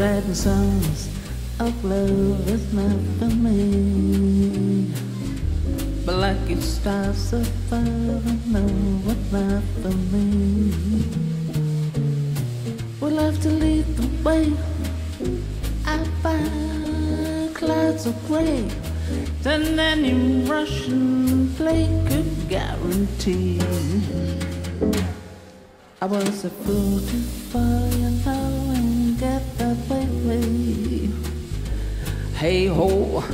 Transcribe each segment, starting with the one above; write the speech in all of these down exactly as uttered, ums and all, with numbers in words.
writing songs of love is not for me. But like it starts a fire, I know it's not for me. We'll have to lead the way. I find clouds of gray than any Russian play could guarantee. I was a fool to fall, you know, and get that way. Hey ho,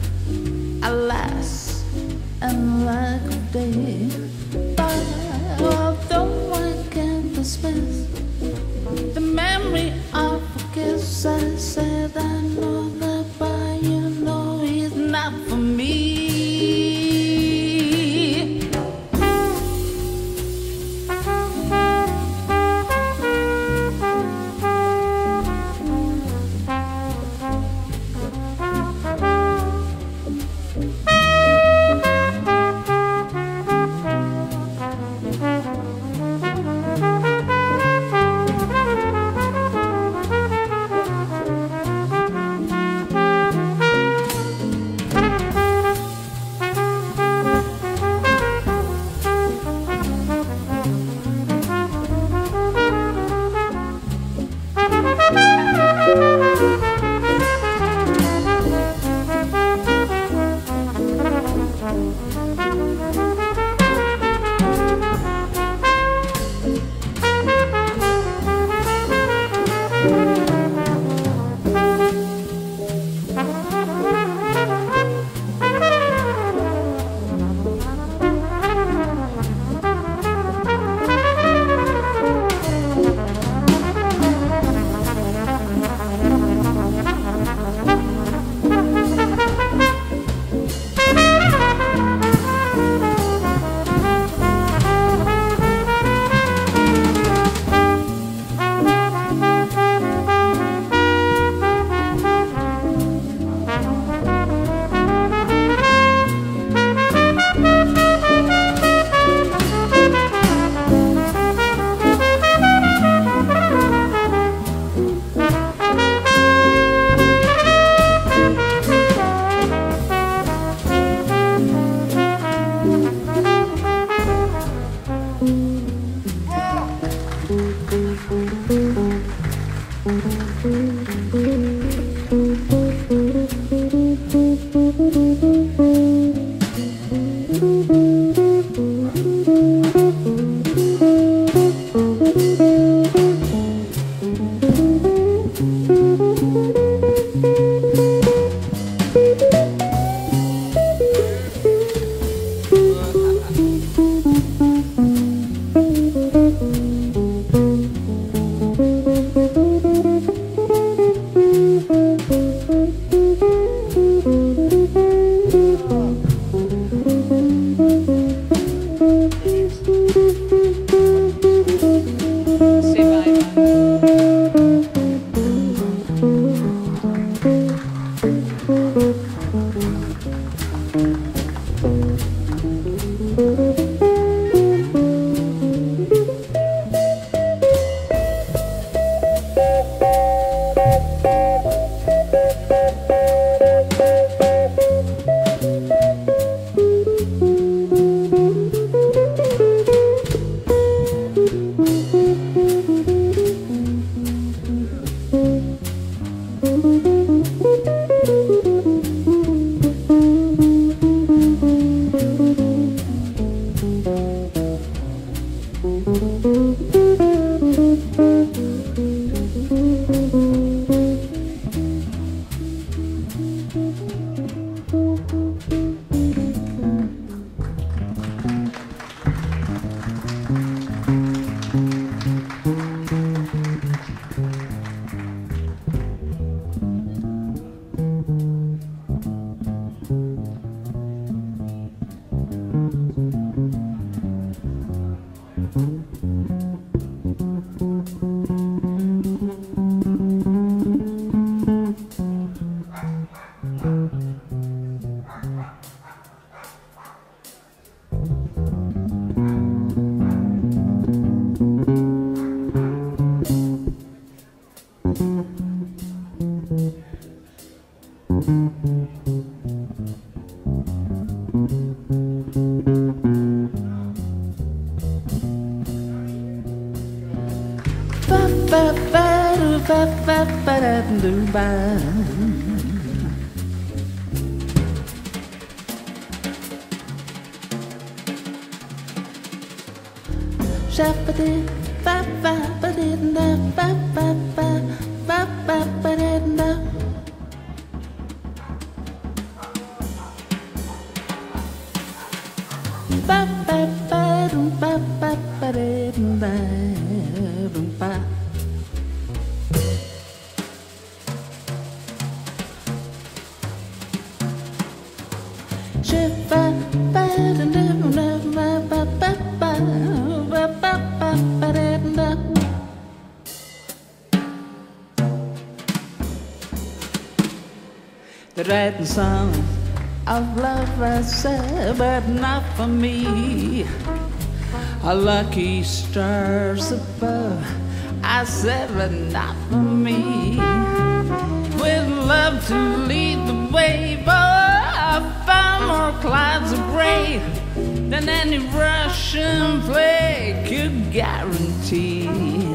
alas, and like a day. But although I can't dismiss the memory of a kiss, I said I know that by you know he's not for me. by. Shabba-dee, ba-ba-ba-dee-da, ba-ba-ba, ba-ba-ba-dee-da. Ba-ba-ba-dum-ba-ba-ba-dee-da-dum-ba. They're writing songs of love, I said, but not for me. A lucky stars above, I said, but not for me. With love to lead the way, boy, I found more clouds of gray than any Russian play could guarantee.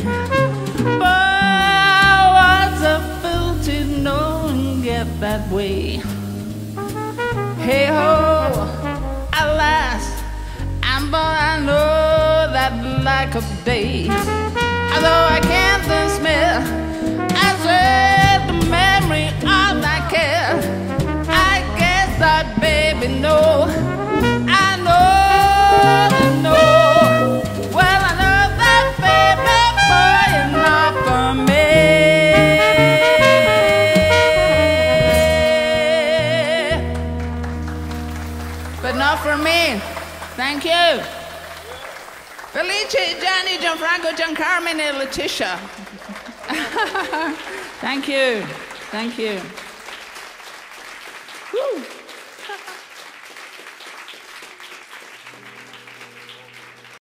But what's a fool to know and get that way? Hey ho, alas, and boy, I know that lack of day. Although I can't dismiss, I said the memory of that care. I guess that baby know, I know, I know. Well, I know that baby boy is not for me. But not for me. Thank you. Felice, Gianni, Gianfranco, Giancarmine, Laetitia. Thank you. Thank you.